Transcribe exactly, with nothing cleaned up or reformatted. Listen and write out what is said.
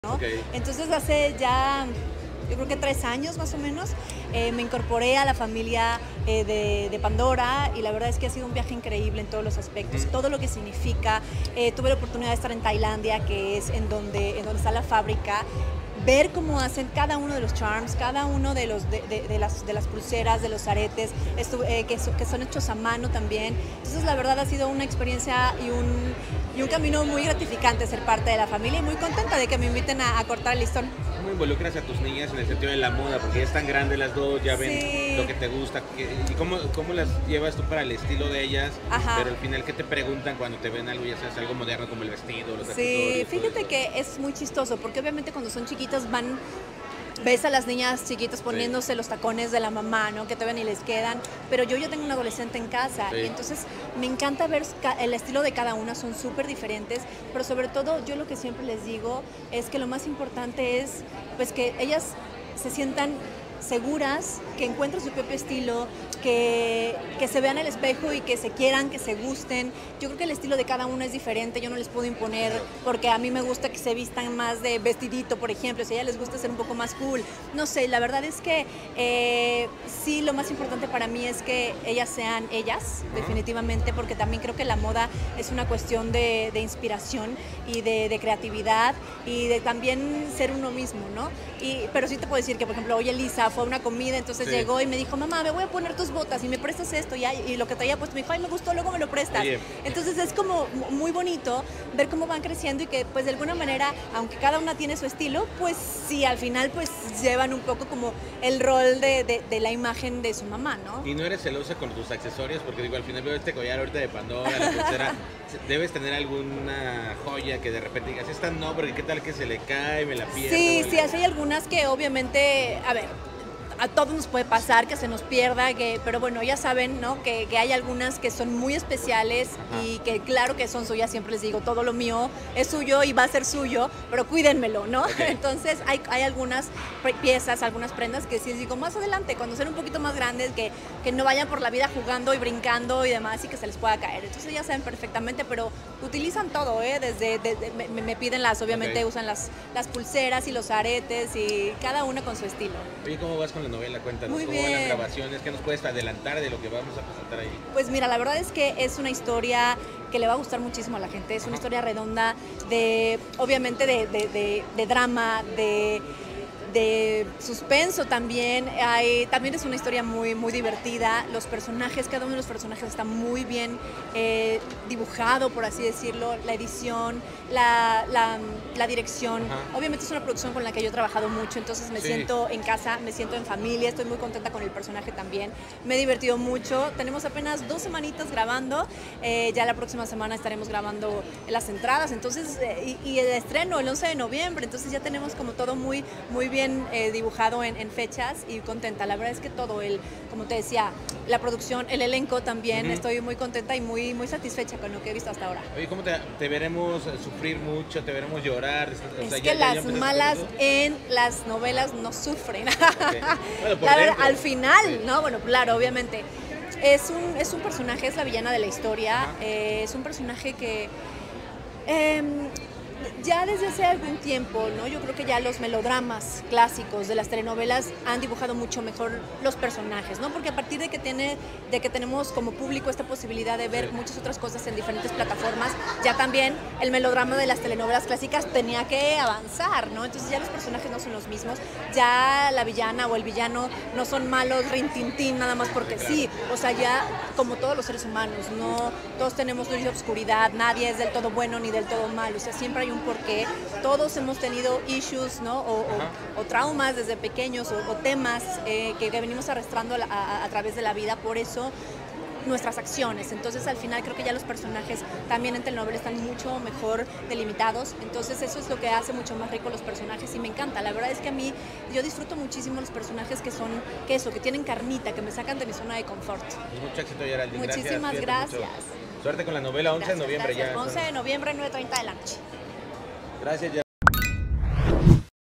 ¿no? Okay. Entonces hace ya, yo creo que tres años más o menos, eh, me incorporé a la familia eh, de, de Pandora y la verdad es que ha sido un viaje increíble en todos los aspectos, mm. todo lo que significa. Eh, tuve la oportunidad de estar en Tailandia, que es en donde, en donde está la fábrica, ver cómo hacen cada uno de los charms, cada uno de, los, de, de, de, las, de las pulseras, de los aretes, esto, eh, que, so, que son hechos a mano también. Entonces la verdad ha sido una experiencia y un, y un camino muy gratificante ser parte de la familia y muy contenta de que me inviten a, a cortar el listón. ¿Cómo involucras a tus niñas en el sentido de la moda? Porque ya están grandes las dos, ya ven sí. lo que te gusta. ¿Y cómo, cómo las llevas tú para el estilo de ellas? Ajá. Pero al final, ¿qué te preguntan cuando te ven algo, ya sabes, algo moderno como el vestido, los sí, accesorios? Sí, fíjate que es muy chistoso, porque obviamente cuando son chiquitas van... ves a las niñas chiquitas poniéndose sí. los tacones de la mamá, ¿no? Que todavía ni les quedan, pero yo ya tengo un adolescente en casa sí. y entonces me encanta ver el estilo de cada una, son súper diferentes, pero sobre todo yo lo que siempre les digo es que lo más importante es pues que ellas se sientan seguras, que encuentren su propio estilo, que, que se vean al espejo y que se quieran, que se gusten. Yo creo que el estilo de cada uno es diferente, yo no les puedo imponer, porque a mí me gusta que se vistan más de vestidito, por ejemplo, si a ellas les gusta ser un poco más cool. No sé, la verdad es que eh, sí, lo más importante para mí es que ellas sean ellas, definitivamente, porque también creo que la moda es una cuestión de, de inspiración y de, de creatividad y de también ser uno mismo, ¿no? Y, pero sí te puedo decir que, por ejemplo, hoy Elisa fue a una comida, entonces sí. llegó y me dijo, mamá, me voy a poner tus botas y me prestas esto, y, y lo que traía puesto me dijo, ay, me gustó, luego me lo prestas. Oye. Entonces es como muy bonito ver cómo van creciendo y que pues de alguna manera, aunque cada una tiene su estilo, pues sí, al final pues llevan un poco como el rol de, de, de la imagen de su mamá, ¿no? ¿Y no eres celosa con tus accesorios? Porque digo, al final veo este collar ahorita de Pandora, la pulsera, debes tener alguna joya que de repente digas, esta no, porque qué tal que se le cae, me la pierdo. Sí, sí, hay algunas que obviamente, a ver, a todos nos puede pasar que se nos pierda, que, pero bueno, ya saben, ¿no? Que, que hay algunas que son muy especiales. Ajá. Y que claro que son suyas, siempre les digo, todo lo mío es suyo y va a ser suyo, pero cuídenmelo, ¿no? Okay. Entonces hay, hay algunas piezas, algunas prendas que sí les digo, más adelante, cuando sean un poquito más grandes, que, que no vayan por la vida jugando y brincando y demás y que se les pueda caer. Entonces ya saben perfectamente, pero utilizan todo, ¿eh? Desde, desde me, me piden las, obviamente okay. usan las, las pulseras y los aretes y cada una con su estilo. Oye, ¿cómo vas con la novela? Cuéntanos, Muy ¿cómo bien. van las grabaciones? ¿Qué nos puedes adelantar de lo que vamos a presentar ahí? Pues mira, la verdad es que es una historia que le va a gustar muchísimo a la gente. Es una historia redonda de, obviamente, de, de, de, de drama, de... de suspenso también. Hay, también es una historia muy, muy divertida. Los personajes, cada uno de los personajes está muy bien eh, dibujado, por así decirlo. La edición, la, la, la dirección. Ajá. Obviamente es una producción con la que yo he trabajado mucho, entonces me sí. siento en casa, me siento en familia, estoy muy contenta con el personaje también. Me he divertido mucho. Tenemos apenas dos semanitas grabando. Eh, ya la próxima semana estaremos grabando las entradas, entonces, eh, y, y el estreno el once de noviembre, entonces ya tenemos como todo muy, muy bien Eh, dibujado en, en fechas y contenta. La verdad es que todo, el, como te decía, la producción, el elenco también, uh-huh. estoy muy contenta y muy, muy satisfecha con lo que he visto hasta ahora. Oye, ¿cómo te, te veremos sufrir mucho? ¿Te veremos llorar? O es sea, que ya, las ya, ya malas en las novelas no sufren. Okay. Bueno, por la verdad, al final, sí. ¿no? Bueno, claro, obviamente. Es un, es un personaje, es la villana de la historia, uh-huh. eh, es un personaje que... Eh, ya desde hace algún tiempo, ¿no? Yo creo que ya los melodramas clásicos de las telenovelas han dibujado mucho mejor los personajes, ¿no? Porque a partir de que, tiene, de que tenemos como público esta posibilidad de ver sí. muchas otras cosas en diferentes plataformas, ya también el melodrama de las telenovelas clásicas tenía que avanzar, ¿no? Entonces ya los personajes no son los mismos, ya la villana o el villano no son malos rintintín nada más porque sí, o sea, ya como todos los seres humanos, no todos tenemos luz y obscuridad, nadie es del todo bueno ni del todo malo, o sea, siempre hay un porqué, todos hemos tenido issues, ¿no? O, o, o traumas desde pequeños o, o temas eh, que, que venimos arrastrando a, a, a través de la vida, por eso nuestras acciones. Entonces al final creo que ya los personajes también en telenovela están mucho mejor delimitados, entonces eso es lo que hace mucho más rico los personajes y me encanta. La verdad es que a mí yo disfruto muchísimo los personajes que son, que eso, que tienen carnita, que me sacan de mi zona de confort. Mucho éxito, Geraldine. Muchísimas gracias. gracias. Suerte con la novela, once de noviembre gracias. ya. once de noviembre, nueve treinta de la noche. Gracias, ya.